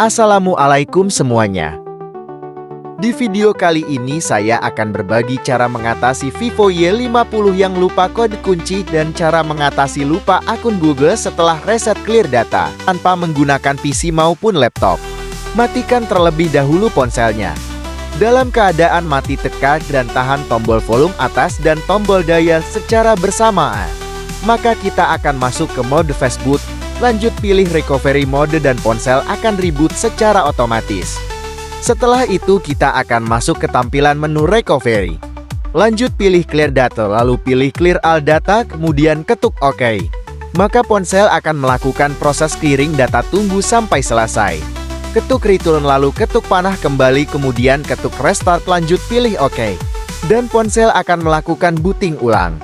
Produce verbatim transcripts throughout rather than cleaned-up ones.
Assalamualaikum semuanya. Di video kali ini saya akan berbagi cara mengatasi Vivo Y lima puluh yang lupa kode kunci dan cara mengatasi lupa akun Google setelah reset clear data tanpa menggunakan P C maupun laptop. Matikan terlebih dahulu ponselnya. Dalam keadaan mati, tekan dan tahan tombol volume atas dan tombol dial secara bersamaan. Maka kita akan masuk ke mode fastboot. Lanjut pilih recovery mode dan ponsel akan reboot secara otomatis. Setelah itu kita akan masuk ke tampilan menu recovery. Lanjut pilih clear data, lalu pilih clear all data, kemudian ketuk OK. Maka ponsel akan melakukan proses clearing data, tunggu sampai selesai. Ketuk return lalu ketuk panah kembali, kemudian ketuk restart, lanjut pilih OK. Dan ponsel akan melakukan booting ulang.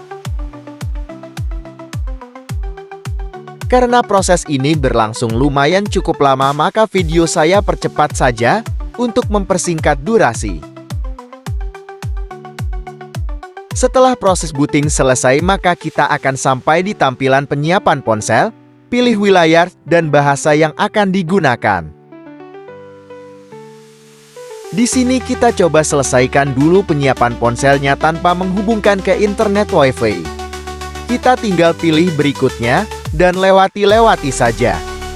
Karena proses ini berlangsung lumayan cukup lama, maka video saya percepat saja untuk mempersingkat durasi. Setelah proses booting selesai, maka kita akan sampai di tampilan penyiapan ponsel. Pilih wilayah dan bahasa yang akan digunakan. Di sini kita coba selesaikan dulu penyiapan ponselnya tanpa menghubungkan ke internet Wi-Fi. Kita tinggal pilih berikutnya dan lewati-lewati saja.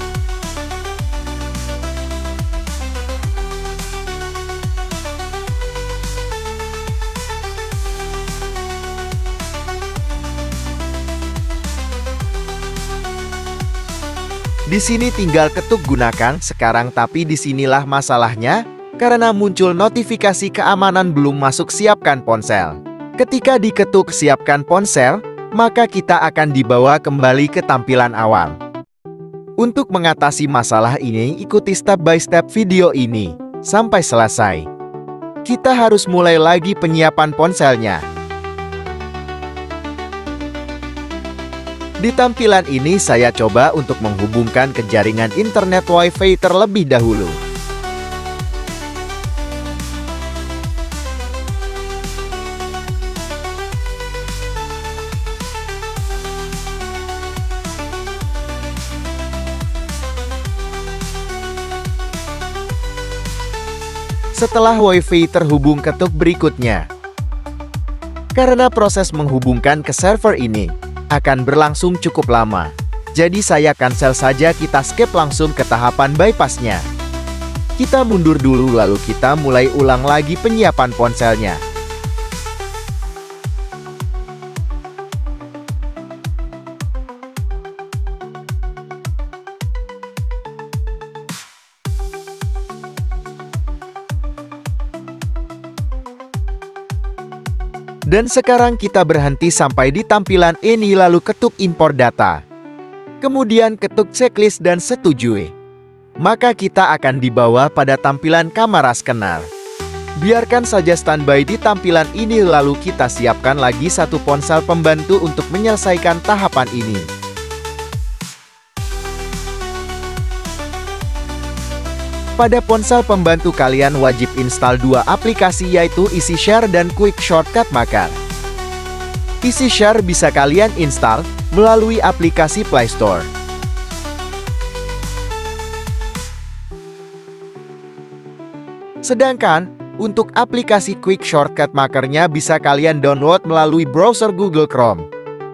Di sini tinggal ketuk gunakan sekarang, tapi disinilah masalahnya karena muncul notifikasi keamanan belum masuk siapkan ponsel. Ketika diketuk siapkan ponsel, maka kita akan dibawa kembali ke tampilan awal. Untuk mengatasi masalah ini, ikuti step by step video ini sampai selesai. Kita harus mulai lagi penyiapan ponselnya. Di tampilan ini saya coba untuk menghubungkan ke jaringan internet Wi-Fi terlebih dahulu. Setelah Wi-Fi terhubung, ketuk berikutnya. Karena proses menghubungkan ke server ini akan berlangsung cukup lama, jadi saya cancel saja, kita skip langsung ke tahapan bypassnya. Kita mundur dulu lalu kita mulai ulang lagi penyiapan ponselnya. Dan sekarang kita berhenti sampai di tampilan ini lalu ketuk import data. Kemudian ketuk checklist dan setujui. Maka kita akan dibawa pada tampilan kamera scanner. Biarkan saja standby di tampilan ini lalu kita siapkan lagi satu ponsel pembantu untuk menyelesaikan tahapan ini. Pada ponsel pembantu kalian wajib install dua aplikasi, yaitu EasyShare dan Quick Shortcut Maker. EasyShare bisa kalian install melalui aplikasi Play Store. Sedangkan untuk aplikasi Quick Shortcut Maker-nya bisa kalian download melalui browser Google Chrome.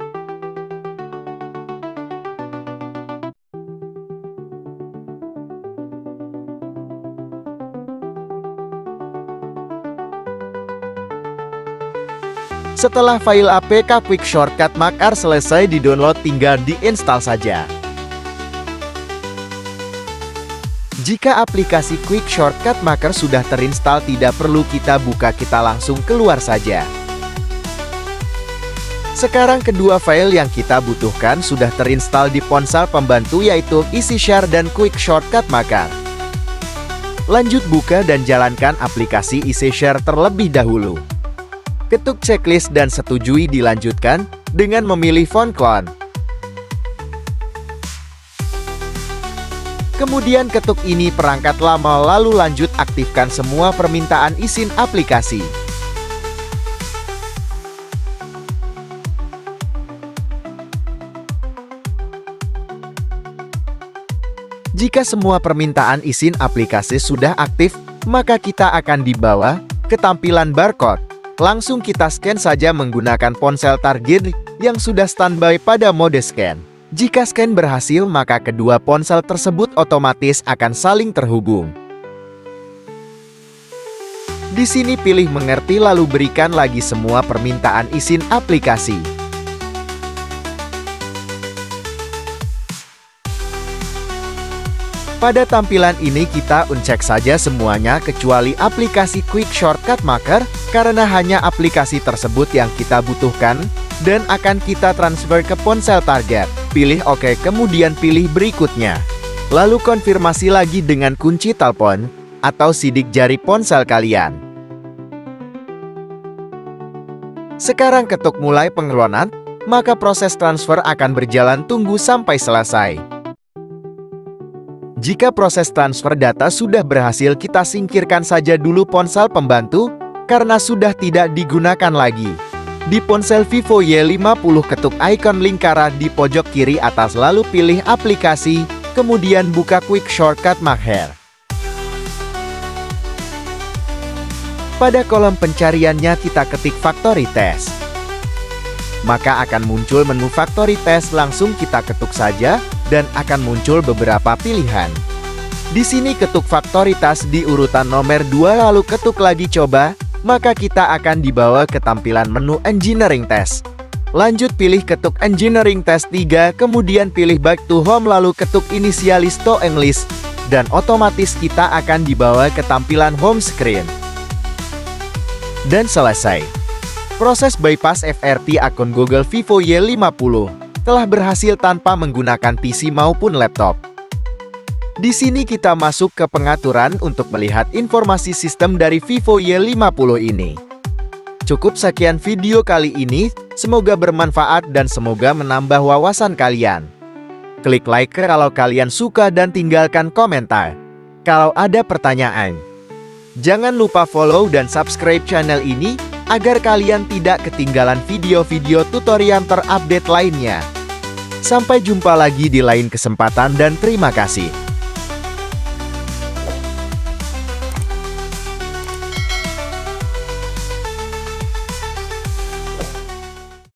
Setelah file A P K Quick Shortcut Maker selesai di-download, tinggal diinstal saja. Jika aplikasi Quick Shortcut Maker sudah terinstall, tidak perlu kita buka, kita langsung keluar saja. Sekarang kedua file yang kita butuhkan sudah terinstall di ponsel pembantu, yaitu EasyShare dan Quick Shortcut Maker. Lanjut buka dan jalankan aplikasi EasyShare terlebih dahulu. Ketuk checklist dan setujui, dilanjutkan dengan memilih font clone. Kemudian ketuk ini perangkat lama lalu lanjut aktifkan semua permintaan izin aplikasi. Jika semua permintaan izin aplikasi sudah aktif, maka kita akan dibawa ke tampilan barcode. Langsung kita scan saja menggunakan ponsel target yang sudah standby pada mode scan. Jika scan berhasil, maka kedua ponsel tersebut otomatis akan saling terhubung. Di sini pilih mengerti lalu berikan lagi semua permintaan izin aplikasi. Pada tampilan ini kita uncek saja semuanya kecuali aplikasi Quick Shortcut Maker karena hanya aplikasi tersebut yang kita butuhkan dan akan kita transfer ke ponsel target. Pilih OK, kemudian pilih berikutnya. Lalu konfirmasi lagi dengan kunci telepon atau sidik jari ponsel kalian. Sekarang ketuk mulai pengeluaran, maka proses transfer akan berjalan, tunggu sampai selesai. Jika proses transfer data sudah berhasil, kita singkirkan saja dulu ponsel pembantu karena sudah tidak digunakan lagi. Di ponsel Vivo Y lima puluh ketuk ikon lingkaran di pojok kiri atas lalu pilih aplikasi, kemudian buka Quick Shortcut Maker. Pada kolom pencariannya kita ketik Factory Test. Maka akan muncul menu Factory Test, langsung kita ketuk saja dan akan muncul beberapa pilihan. Di sini ketuk Factory Test di urutan nomor dua lalu ketuk lagi coba, maka kita akan dibawa ke tampilan menu Engineering Test. Lanjut pilih ketuk Engineering Test tiga, kemudian pilih Back to Home lalu ketuk Initialize to English dan otomatis kita akan dibawa ke tampilan home screen. Dan selesai. Proses bypass F R P akun Google Vivo Y lima puluh telah berhasil tanpa menggunakan P C maupun laptop. Di sini kita masuk ke pengaturan untuk melihat informasi sistem dari Vivo Y lima puluh ini. Cukup sekian video kali ini, semoga bermanfaat dan semoga menambah wawasan kalian. Klik like kalau kalian suka dan tinggalkan komentar kalau ada pertanyaan. Jangan lupa follow dan subscribe channel ini, agar kalian tidak ketinggalan video-video tutorial terupdate lainnya. Sampai jumpa lagi di lain kesempatan dan terima kasih.